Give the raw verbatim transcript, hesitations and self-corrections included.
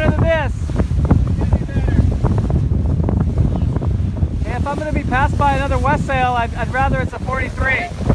better than this. Hey, if I'm going to be passed by another Westsail, I'd, I'd rather it's a forty-three.